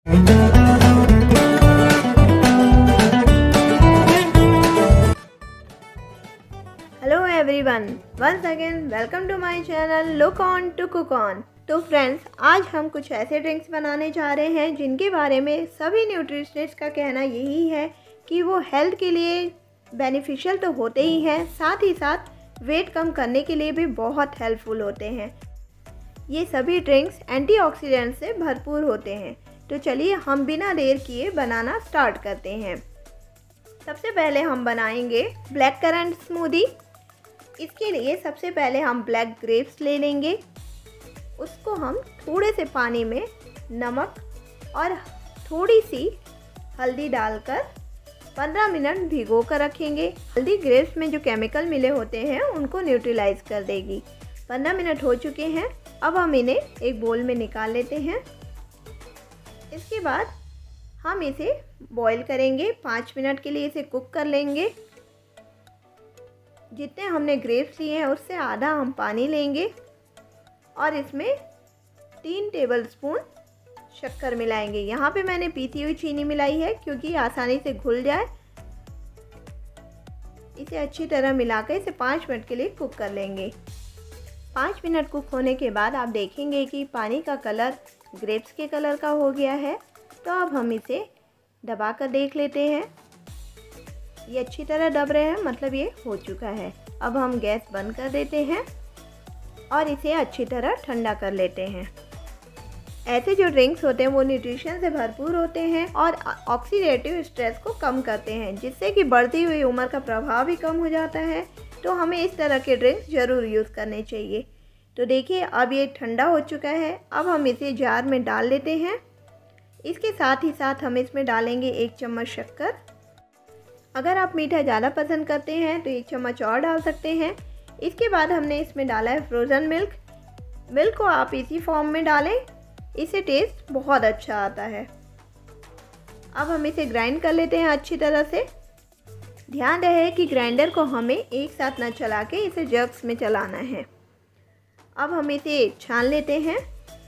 Hello everyone, once again welcome to my channel look on to cook on. तो friends, आज हम कुछ ऐसे ड्रिंक्स बनाने जा रहे हैं जिनके बारे में सभी न्यूट्रिशनिस्ट का कहना यही है कि वो हेल्थ के लिए बेनिफिशियल तो होते ही हैं, साथ ही साथ वेट कम करने के लिए भी बहुत हेल्पफुल होते हैं। ये सभी ड्रिंक्स एंटीऑक्सीडेंट से भरपूर होते हैं। तो चलिए हम बिना देर किए बनाना स्टार्ट करते हैं। सबसे पहले हम बनाएंगे ब्लैक करंट स्मूदी। इसके लिए सबसे पहले हम ब्लैक ग्रेप्स ले लेंगे। उसको हम थोड़े से पानी में नमक और थोड़ी सी हल्दी डालकर 15 मिनट भिगो कर रखेंगे। हल्दी ग्रेप्स में जो केमिकल मिले होते हैं उनको न्यूट्रलाइज कर देगी। 15 मिनट हो चुके हैं। अब हम इन्हें एक बोल में निकाल लेते हैं। इसके बाद हम इसे बॉईल करेंगे। 5 मिनट के लिए इसे कुक कर लेंगे। जितने हमने ग्रेप्स लिए हैं उससे आधा हम पानी लेंगे और इसमें 3 टेबलस्पून शक्कर मिलाएंगे। यहाँ पे मैंने पीसी हुई चीनी मिलाई है क्योंकि आसानी से घुल जाए। इसे अच्छी तरह मिलाकर इसे 5 मिनट के लिए कुक कर लेंगे। 5 मिनट कुक होने के बाद आप देखेंगे कि पानी का कलर ग्रेप्स के कलर का हो गया है। तो अब हम इसे दबा कर देख लेते हैं। ये अच्छी तरह दब रहे हैं, मतलब ये हो चुका है। अब हम गैस बंद कर देते हैं और इसे अच्छी तरह ठंडा कर लेते हैं। ऐसे जो ड्रिंक्स होते हैं वो न्यूट्रिशन से भरपूर होते हैं और ऑक्सीडेटिव स्ट्रेस को कम करते हैं, जिससे कि बढ़ती हुई उम्र का प्रभाव भी कम हो जाता है। तो हमें इस तरह के ड्रिंक्स ज़रूर यूज़ करने चाहिए। तो देखिए अब ये ठंडा हो चुका है। अब हम इसे जार में डाल लेते हैं। इसके साथ ही साथ हम इसमें डालेंगे 1 चम्मच शक्कर। अगर आप मीठा ज़्यादा पसंद करते हैं तो 1 चम्मच और डाल सकते हैं। इसके बाद हमने इसमें डाला है फ्रोज़न मिल्क। मिल्क को आप इसी फॉर्म में डालें, इससे टेस्ट बहुत अच्छा आता है। अब हम इसे ग्राइंड कर लेते हैं अच्छी तरह से। ध्यान रहे कि ग्राइंडर को हमें एक साथ न चला के इसे जग्स में चलाना है। अब हम इसे छान लेते हैं।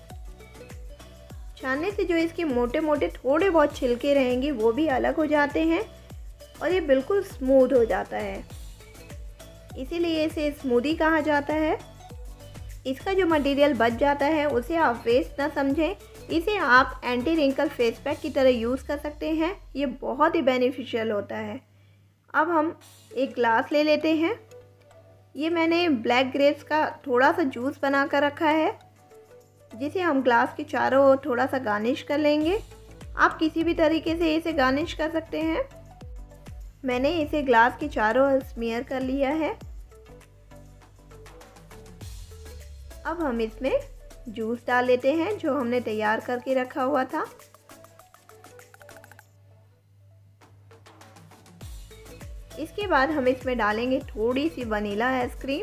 छानने से जो इसके मोटे मोटे थोड़े बहुत छिलके रहेंगे वो भी अलग हो जाते हैं और ये बिल्कुल स्मूथ हो जाता है। इसीलिए इसे स्मूदी कहा जाता है। इसका जो मटेरियल बच जाता है उसे आप वेस्ट ना समझें। इसे आप एंटी रिंकल फेस पैक की तरह यूज़ कर सकते हैं। ये बहुत ही बेनिफिशियल होता है। अब हम एक ग्लास ले लेते हैं। ये मैंने ब्लैक ग्रेप्स का थोड़ा सा जूस बना कर रखा है, जिसे हम ग्लास के चारों ओर थोड़ा सा गार्निश कर लेंगे। आप किसी भी तरीके से इसे गार्निश कर सकते हैं। मैंने इसे ग्लास के चारों ओर स्मीयर कर लिया है। अब हम इसमें जूस डाल लेते हैं जो हमने तैयार करके रखा हुआ था। इसके बाद हम इसमें डालेंगे थोड़ी सी वनीला आइसक्रीम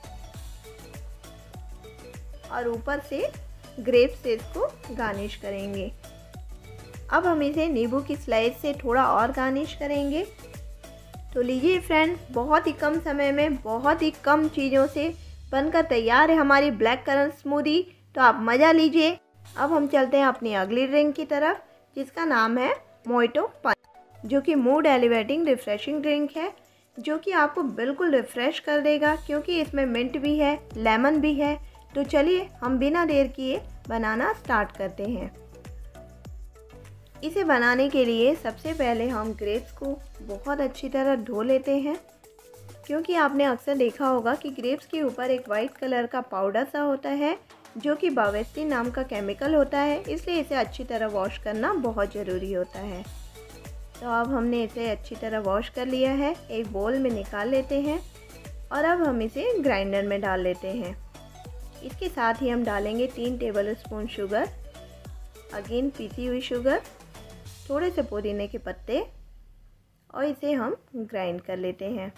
और ऊपर से ग्रेप्स से इसको गार्निश करेंगे। अब हम इसे नींबू की स्लाइस से थोड़ा और गार्निश करेंगे। तो लीजिए फ्रेंड्स, बहुत ही कम समय में बहुत ही कम चीज़ों से बनकर तैयार है हमारी ब्लैक करंट स्मूदी। तो आप मज़ा लीजिए। अब हम चलते हैं अपनी अगली ड्रिंक की तरफ, जिसका नाम है मोइटो पंच, जो कि मूड एलिवेटिंग रिफ़्रेशिंग ड्रिंक है, जो कि आपको बिल्कुल रिफ़्रेश कर देगा क्योंकि इसमें मिंट भी है, लेमन भी है। तो चलिए हम बिना देर किए बनाना स्टार्ट करते हैं। इसे बनाने के लिए सबसे पहले हम ग्रेप्स को बहुत अच्छी तरह धो लेते हैं, क्योंकि आपने अक्सर देखा होगा कि ग्रेप्स के ऊपर एक वाइट कलर का पाउडर सा होता है जो कि बावेस्टिन नाम का केमिकल होता है। इसलिए इसे अच्छी तरह वॉश करना बहुत ज़रूरी होता है। तो अब हमने इसे अच्छी तरह वॉश कर लिया है। एक बोल में निकाल लेते हैं और अब हम इसे ग्राइंडर में डाल लेते हैं। इसके साथ ही हम डालेंगे 3 टेबलस्पून शुगर, अगेन पीसी हुई शुगर, थोड़े से पुदीने के पत्ते और इसे हम ग्राइंड कर लेते हैं।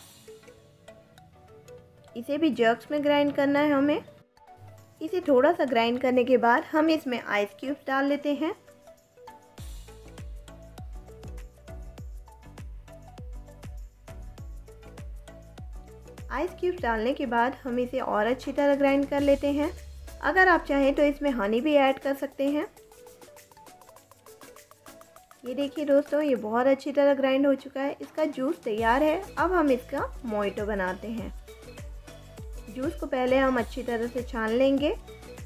इसे भी जग्स में ग्राइंड करना है हमें। इसे थोड़ा सा ग्राइंड करने के बाद हम इसमें आइस क्यूब्स डाल लेते हैं। आइस क्यूब्स डालने के बाद हम इसे और अच्छी तरह ग्राइंड कर लेते हैं। अगर आप चाहें तो इसमें हनी भी ऐड कर सकते हैं। ये देखिए दोस्तों, ये बहुत अच्छी तरह ग्राइंड हो चुका है। इसका जूस तैयार है। अब हम इसका मोइटो बनाते हैं। जूस को पहले हम अच्छी तरह से छान लेंगे।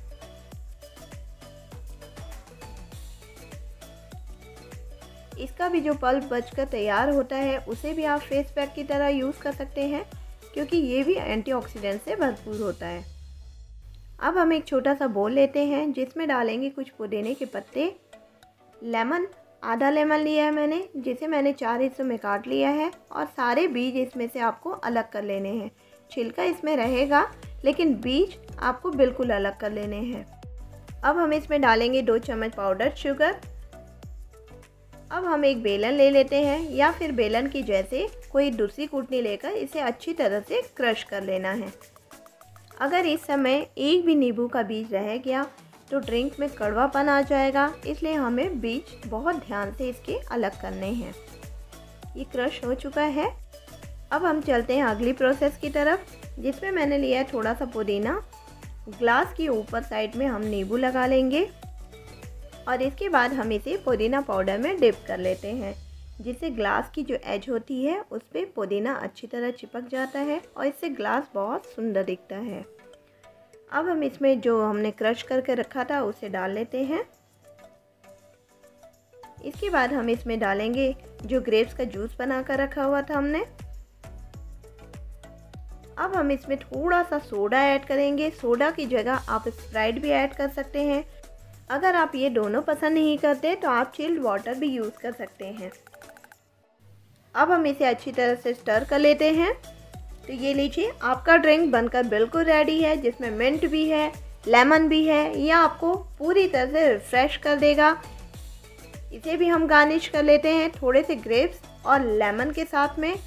इसका भी जो पल्प बचकर तैयार होता है उसे भी आप फेस पैक की तरह यूज़ कर सकते हैं, क्योंकि ये भी एंटीऑक्सीडेंट से भरपूर होता है। अब हम एक छोटा सा बोल लेते हैं जिसमें डालेंगे कुछ पुदीने के पत्ते, लेमन, आधा लेमन लिया है मैंने, जिसे मैंने 4 हिस्सों में काट लिया है, और सारे बीज इसमें से आपको अलग कर लेने हैं। छिलका इसमें रहेगा लेकिन बीज आपको बिल्कुल अलग कर लेने हैं। अब हम इसमें डालेंगे 2 चम्मच पाउडर शुगर। अब हम एक बेलन ले लेते हैं, या फिर बेलन की जैसे कोई दूसरी कूटनी लेकर इसे अच्छी तरह से क्रश कर लेना है। अगर इस समय एक भी नींबू का बीज रह गया तो ड्रिंक में कड़वापन आ जाएगा, इसलिए हमें बीज बहुत ध्यान से इसके अलग करने हैं। ये क्रश हो चुका है। अब हम चलते हैं अगली प्रोसेस की तरफ, जिसमें मैंने लिया है थोड़ा सा पुदीना। ग्लास की ऊपर साइड में हम नींबू लगा लेंगे, और इसके बाद हम इसे पुदीना पाउडर में डिप कर लेते हैं, जिससे ग्लास की जो एज होती है उस पर पुदीना अच्छी तरह चिपक जाता है और इससे ग्लास बहुत सुंदर दिखता है। अब हम इसमें जो हमने क्रश करके रखा था उसे डाल लेते हैं। इसके बाद हम इसमें डालेंगे जो ग्रेप्स का जूस बना कर रखा हुआ था हमने। अब हम इसमें थोड़ा सा सोडा ऐड करेंगे। सोडा की जगह आप स्प्राइट भी ऐड कर सकते हैं। अगर आप ये दोनों पसंद नहीं करते तो आप चिल्ड वाटर भी यूज़ कर सकते हैं। अब हम इसे अच्छी तरह से स्टर कर लेते हैं। तो ये लीजिए, आपका ड्रिंक बनकर बिल्कुल रेडी है, जिसमें मिंट भी है, लेमन भी है। यह आपको पूरी तरह से रिफ्रेश कर देगा। इसे भी हम गार्निश कर लेते हैं थोड़े से ग्रेप्स और लेमन के साथ में।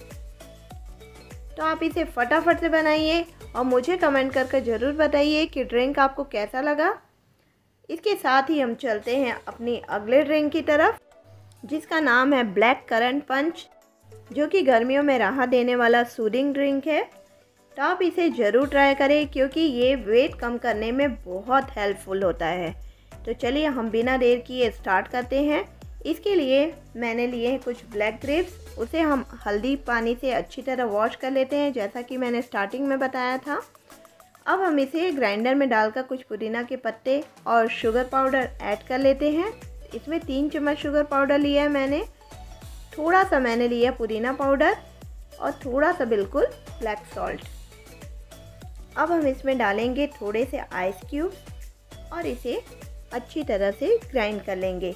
तो आप इसे फटाफट से बनाइए और मुझे कमेंट करके ज़रूर बताइए कि ड्रिंक आपको कैसा लगा। इसके साथ ही हम चलते हैं अपनी अगले ड्रिंक की तरफ, जिसका नाम है ब्लैक करंट पंच, जो कि गर्मियों में राहत देने वाला सूदिंग ड्रिंक है। तो आप इसे ज़रूर ट्राई करें, क्योंकि ये वेट कम करने में बहुत हेल्पफुल होता है। तो चलिए हम बिना देर किए स्टार्ट करते हैं। इसके लिए मैंने लिए हैं कुछ ब्लैक ग्रेप्स। उसे हम हल्दी पानी से अच्छी तरह वॉश कर लेते हैं, जैसा कि मैंने स्टार्टिंग में बताया था। अब हम इसे ग्राइंडर में डालकर कुछ पुदीना के पत्ते और शुगर पाउडर ऐड कर लेते हैं। इसमें 3 चम्मच शुगर पाउडर लिया है मैंने, थोड़ा सा मैंने लिया पुदीना पाउडर और थोड़ा सा बिल्कुल ब्लैक सॉल्ट। अब हम इसमें डालेंगे थोड़े से आइस क्यूब्स और इसे अच्छी तरह से ग्राइंड कर लेंगे।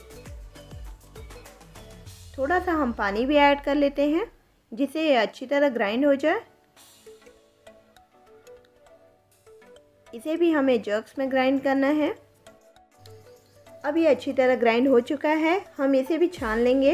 थोड़ा सा हम पानी भी ऐड कर लेते हैं, जिससे ये अच्छी तरह ग्राइंड हो जाए। इसे भी हमें जग्स में ग्राइंड करना है। अब ये अच्छी तरह ग्राइंड हो चुका है। हम इसे भी छान लेंगे।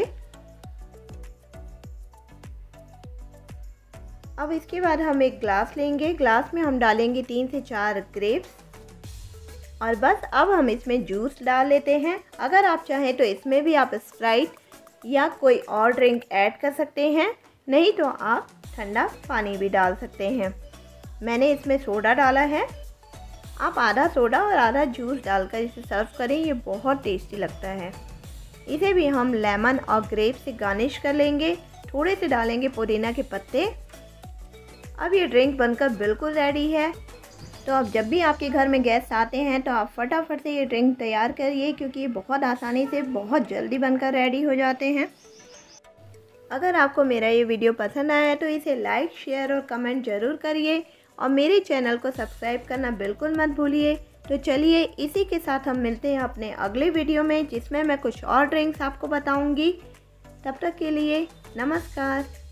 अब इसके बाद हम एक ग्लास लेंगे। ग्लास में हम डालेंगे 3 से 4 ग्रेप्स और बस अब हम इसमें जूस डाल लेते हैं। अगर आप चाहें तो इसमें भी आप स्प्राइट या कोई और ड्रिंक ऐड कर सकते हैं, नहीं तो आप ठंडा पानी भी डाल सकते हैं। मैंने इसमें सोडा डाला है। आप आधा सोडा और आधा जूस डालकर इसे सर्व करें, ये बहुत टेस्टी लगता है। इसे भी हम लेमन और ग्रेप से गार्निश कर लेंगे। थोड़े से डालेंगे पुदीना के पत्ते। अब ये ड्रिंक बनकर बिल्कुल रेडी है। तो अब जब भी आपके घर में गेस्ट आते हैं तो आप फटाफट से ये ड्रिंक तैयार करिए, क्योंकि ये बहुत आसानी से बहुत जल्दी बनकर रेडी हो जाते हैं। अगर आपको मेरा ये वीडियो पसंद आया तो इसे लाइक, शेयर और कमेंट ज़रूर करिए, और मेरे चैनल को सब्सक्राइब करना बिल्कुल मत भूलिए। तो चलिए इसी के साथ हम मिलते हैं अपने अगले वीडियो में, जिसमें मैं कुछ और ड्रिंक्स आपको बताऊंगी। तब तक के लिए नमस्कार।